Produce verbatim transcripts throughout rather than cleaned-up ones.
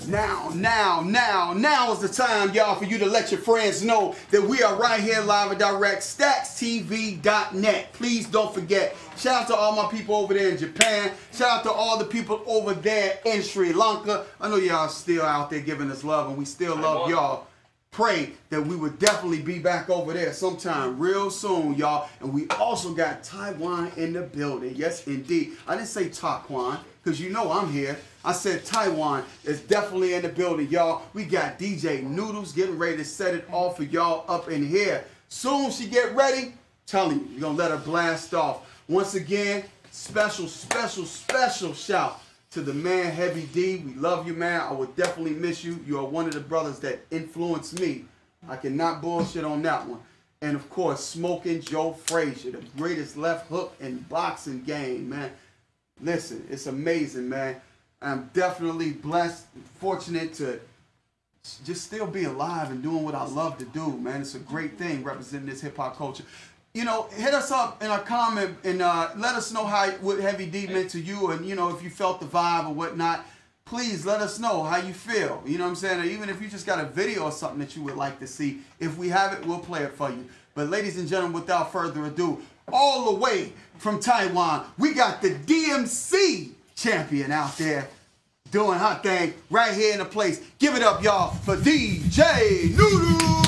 Now, now, now, now is the time, y'all, for you to let your friends know that we are right here live and direct, stacks T V dot net. Please don't forget. Shout out to all my people over there in Japan. Shout out to all the people over there in Sri Lanka. I know y'all still out there giving us love, and we still love y'all. Pray that we would definitely be back over there sometime real soon, y'all. And we also got Taiwan in the building. Yes, indeed. I didn't say Taquan, because you know I'm here. I said Taiwan is definitely in the building, y'all. We got D J Noodles getting ready to set it off for y'all up in here. Soon she get ready, telling you, we're going to let her blast off. Once again, special, special, special shout to the man Heavy D. We love you, man. I would definitely miss you. You are one of the brothers that influenced me. I cannot bullshit on that one. And of course, Smoking Joe Frazier, the greatest left hook in boxing game, man. Listen, it's amazing, man. I'm definitely blessed, fortunate to just still be alive and doing what I love to do, man. It's a great thing representing this hip hop culture. You know, hit us up in a comment and uh, let us know how what Heavy D meant to you, and you know, if you felt the vibe or whatnot. Please let us know how you feel. You know what I'm saying? Or even if you just got a video or something that you would like to see. If we have it, we'll play it for you. But ladies and gentlemen, without further ado, all the way from Taiwan, we got the D M C champion out there doing her thing right here in the place. Give it up, y'all, for D J Noodles.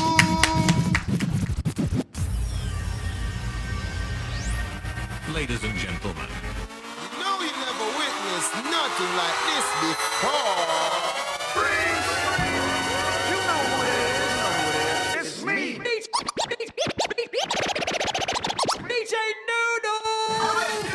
Ladies and gentlemen, you know you never witnessed nothing like this before. You know who it is. It's me. D J Noodles.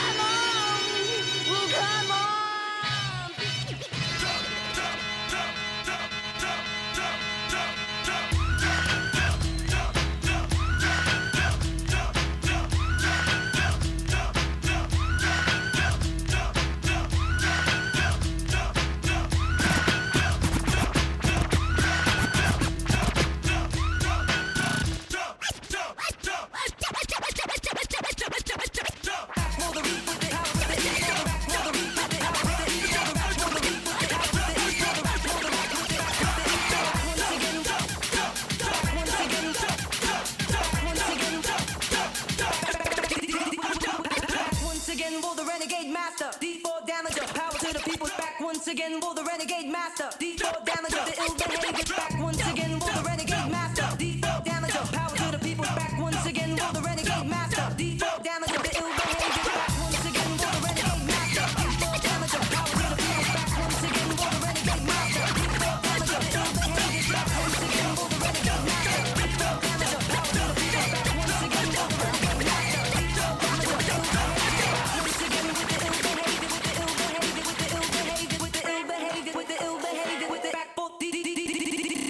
again for the renegade master. D four damager, power to the people. Back once again for the renegade master. D four damager, the ill behavior. Back once again for the renegade master. D four damager, power to the people. Back once again for the renegade master. D four damager, the ill behavior. Back once again for the renegade master. D four damager, power to the people. Back once again for the renegade master. D four damager, the ill behavior. Back once again for the renegade master. D four damager, power to the people. Back once again for the renegade master. D four damager, the ill behavior. Back once again with the ill behavior, with the ill behavior, with the ill behavior, with the ill behavior, with the ill behavior, with the back for D D D D D D D.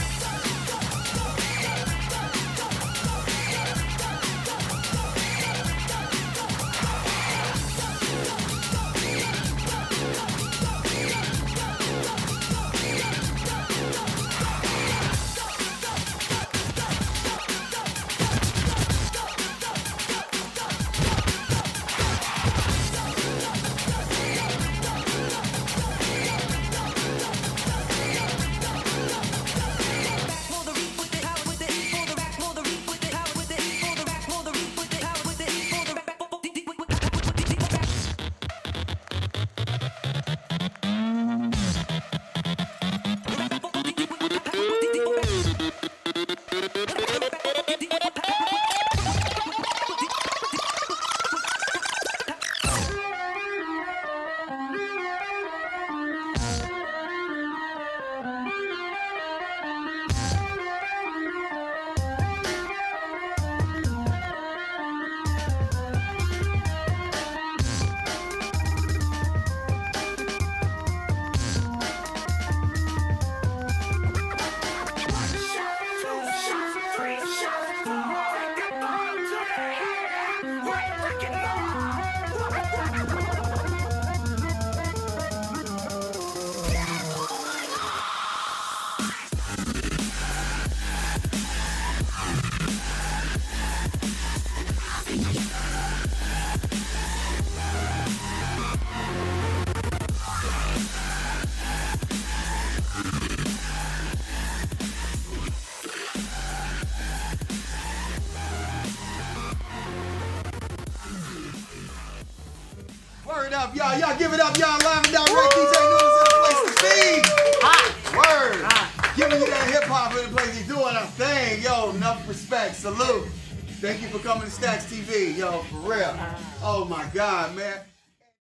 Word up, y'all. Y'all give it up, y'all. Live and direct. D J Noodles in the place to be. Hot. Word. Hot. Giving you that hip hop in the place. He's doing a thing. Yo, enough respect. Salute. Thank you for coming to Stacks T V. Yo, for real. Oh my God, man.